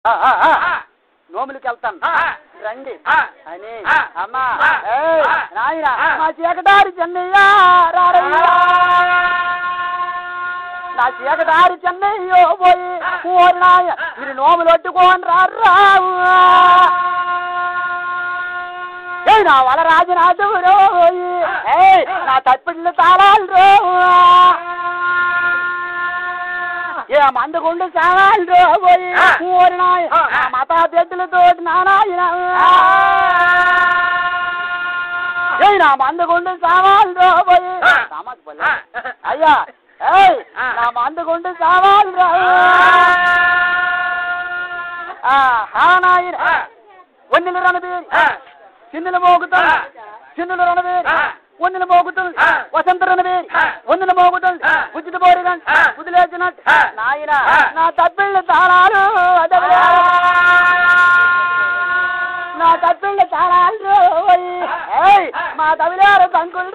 నోములకి వెళ్తాను రండి అని అమ్మా నాయన మా చీకటారి చెన్నయ్య నా చీకటారి చెన్నయ్యో పోయి ఓరి నాయ మీరు నోములు పట్టుకోని రావు నా వల రాజనాథు రోయి నా తప్పిళ్ళు తాళాలు రో ఏ మందుగుండు సానాలు రో పోయి ఓరి నాయ మతా పెద్దలతో నానాయన నా మందుగుండు సామాలు రో పోయి అయ్యా నా మందుగుండు సామాలు రా నాయన ఒన్నెలు రణబేరి చిన్నులు మోగుతాడు చిన్నులు రణబేరి ఒన్నెలు మోగుతుంది వసంత రణబేరి ఒన్నెలు మోగుతుంది ఉచిత బోరిగా కుదిలేసినట్టు నాయన నా తప్పిళ్ళ తాళాలు నా తప్పిళ్ళ తాళాలు మా తమిళారు తంకులు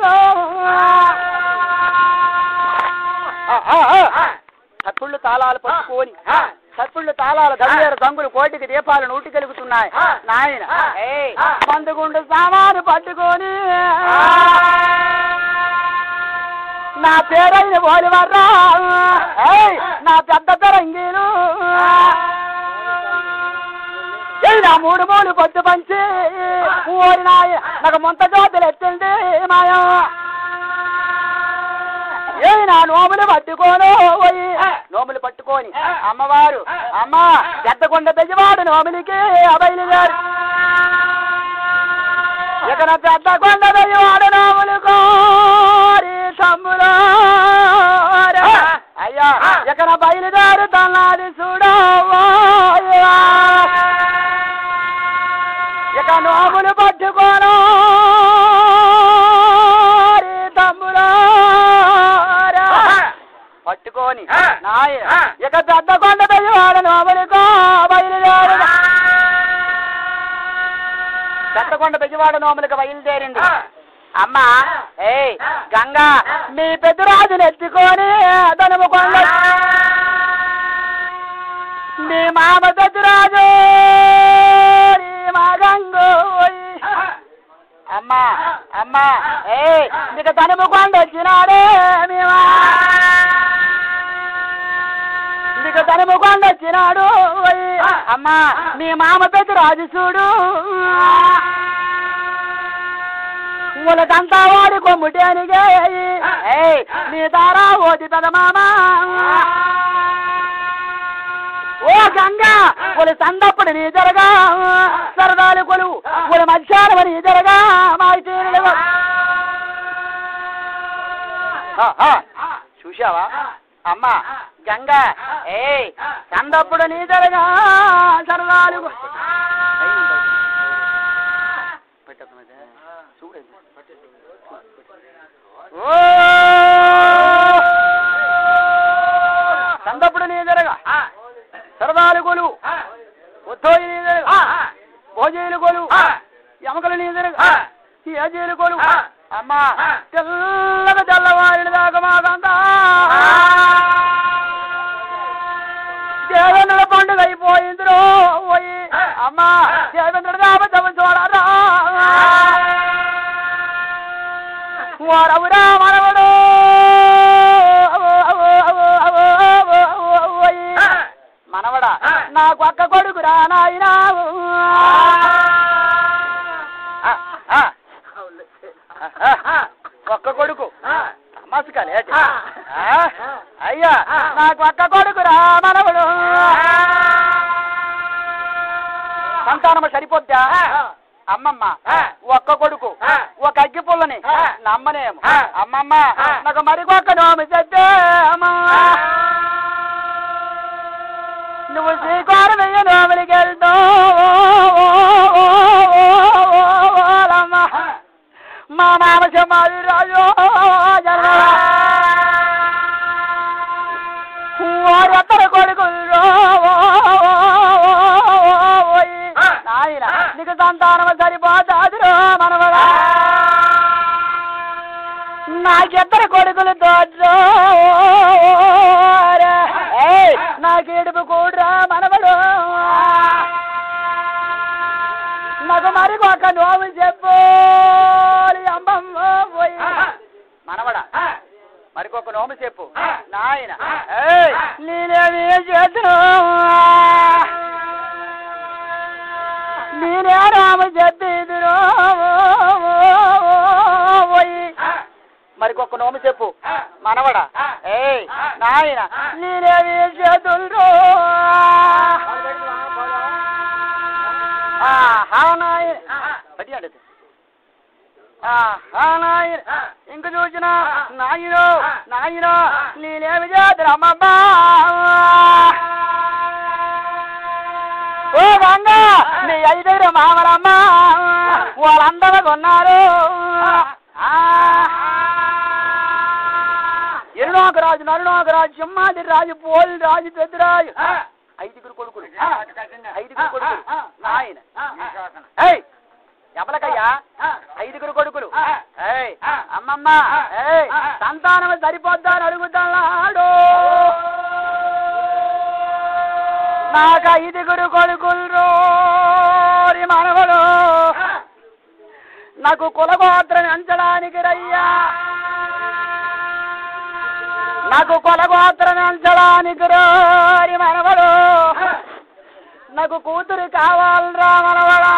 తప్పుళ్ళు తాళాలు పట్టుకొని తప్పుళ్ళు తాళాలు తమిళారు తంగులు కోటికి దీపాలు నూటి కలుగుతున్నాయి నాయన మందుగుండు సామాను పట్టుకొని నా పేరైన పోలివర్రా నా పెద్ద పెరంగీలు నా మూడు మూడు పొద్దు పంచి ఊరి నాయ నాకు ముంత జోతులు ఎత్తింది మాయా నా నోములు పట్టుకోను పోయి నోములు పట్టుకొని అమ్మవారు అమ్మ పెద్దకొండ బెజవాడు నోములకి అబైలు గారు ఇక్కడ పెద్దకొండ బెజవాడు నోములు కోరి తమ్ములు అయ్యా ఇక్కడ బయలుదేరు తల్లాది చూడవా ఇక నోములు పట్టుకోను తమ్ములు పట్టుకొని నాయ ఇక పెద్దకొండ బెజవాడ నోములుకో బయలుదేరు పెద్దకొండ బెజవాడ నోములకు బయలుదేరింది అమ్మ గంగా మీ పెద్దరాజును ఎత్తుకొని దనుముకొండ మీ మామ పెద్దరాజు మా గంగో అమ్మా అమ్మా నీకు తనుముకొండ వచ్చినాడే మేమా నీకు తనుముకొండ వచ్చినాడు అమ్మా మీ మామ పెద్ద రాజు చూడు ములకంతా వాడి కొమ్ముటేనిగే నీ దారా ఓది పెద మామ ఓ గంగా కొలు సందప్పుడు నీ జరగా సరదాలు కొలువు కొలు మధ్యాహ్నం నీ జరగా మా చూశావా అమ్మా గంగా సందప్పుడు నీ జరగా సరదాలు సందప్పుడు నీ జరగా సరదాలు కొలువు ఉద్దోయి నీ జరగా భోజీలు కొలువు ఎమకలు నీ జరగా ఏజీలు కొలువు అమ్మా తెల్లగా తెల్లవారిన దాకా మాకంతా దేవేంద్రుల పండుగ అయిపోయిందిరో పోయి అమ్మా దేవేంద్రుడు దాబతము చూడరా వారవురా మనవడు మనవడా నాకు ఒక్క కొడుకురా నాయనా ఒక్క కొడుకు మసుకలే అయ్యా నాకు ఒక్క కొడుకురా మనవడు సంతానము సరిపోద్దా అమ్మమ్మ ఒక్క కొడుకు ఒక అగ్గి పుల్లని నమ్మనేము అమ్మమ్మ నాకు మరికొక్క నోమి చెప్తే అమ్మ నువ్వు శ్రీకారం వెయ్యి నోములకి వెళ్తావమ్మ మా మామ చెమ్మాలి రాజు వారి అత్తర కొడుకులు నాయన నీకు సంతానం సరిపోతాదిరో మనవడా నాకిద్దరు కొడుకులు తోడ్రో నాకు ఏడుపు కూడరా మనవడు ఒక నోము చెప్పు అమ్మమ్మ పోయి మనవడా మరికొక నోము చెప్పు నాయన నేనేమి చేతును నేనే రాము చెప్పిదురు పోయి మరికొక నోము చెప్పు మనవడా నాయన నేనేమి చేతులు ఇంక చూసిన నాయనో నాయనో నేనేమి చేతురమ్మమ్మా ఓ గంగ నీ 5 మామలమ్మ వాళ్ళందరూ కొన్నారు ఎరుణోకరాజు నరుణోకరాజు సింహాది రాజు పోలి రాజు పెద్దరాజు 5 కొడుకులు 5 కొడుకులు నాయన ఎవలకయ్యా 5 కొడుకులు అమ్మమ్మ సంతానం సరిపోద్దా అని అడుగుతాడు నాకు 5 కొడుకులు రోరి మనవడు నాకు కులగోత్రం ఎంచడానికి రయ్యా నాకు కులగోత్రం ఎంచడానికి రోరి మనవడు నాకు కూతురు కావాలరా మనవడా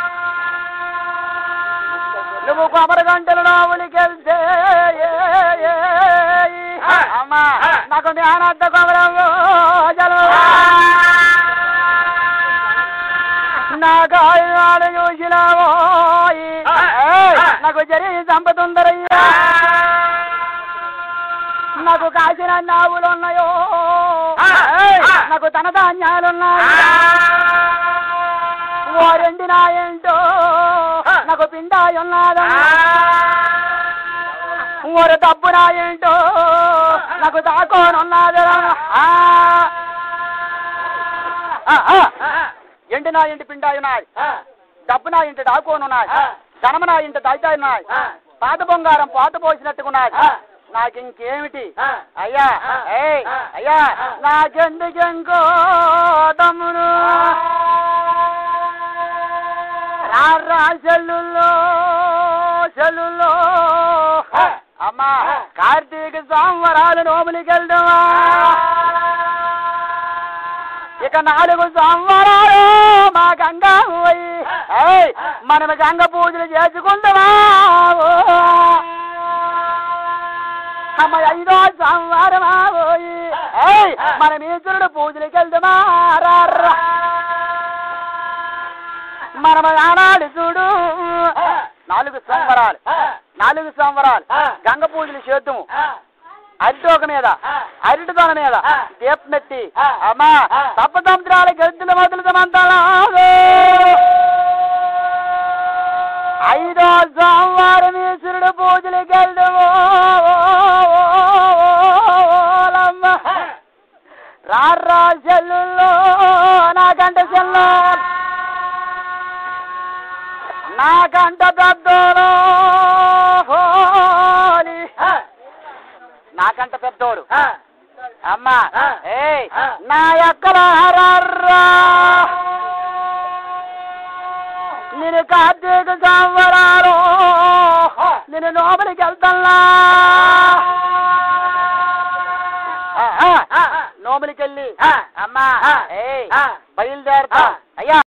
నువ్వు 9 గంటలు నోములికెళ్తే అమ్మా నాకు జ్ఞానంత కొమరము నాకు ఆయుధాలు చూసినావో నాకు జరిగి చంపుతుందరయ్యా నాకు కాసిన నావులున్నాయో నాకు తన ధాన్యాలున్నాయి ఓ రెండినాయంటో నాకు పిండాయున్నాదా ఓరు డబ్బునాయంటో నాకు దాకోనున్నాదా ఎండి నా ఇంటి పిండాయున్నాయి డబ్బు నా ఇంటి దాకోనున్నాయి ధనము నా ఇంటి దాయితాయున్నాయి పాత బంగారం పాత పోసినట్టుకున్నాయి నాకింకేమిటి అయ్యా అయ్యా నాకెందుకెంకో తమ్మును రారా చెల్లుల్లో చెల్లుల్లో అమ్మా కార్తీక సంవరాలు నోములికెళ్దామా ఇక 4 సంవరాలు మా గంగా పోయి మనం గంగ పూజలు చేసుకుందామా అమ్మ 5వ సంవరమా పోయి మనం ఈశ్వరుడు పూజలకి వెళ్దామా మనం ఆనాడు చూడు 4 సంవరాలు గంగ పూజలు చేద్దాము అరిటోక మీద అరిటిదొన మీద దీపమెత్తి అమ్మా సప్తసముద్రాల గెద్దుల మొదలుతామంతా 5వ సంవరం ఈశ్వరుడు పూజలకి వెళ్దాము రారా చెల్లుల్లో నాకంట చెల్లు నాకంట పెద్దోడు నాకంట పెద్దోడు అమ్మా నా ఎక్కడారా నేను కార్తీక సంవరాలు నేను లోపలికి వెళ్తానా నోములికెళ్ళి అమ్మా బయలుదేరతా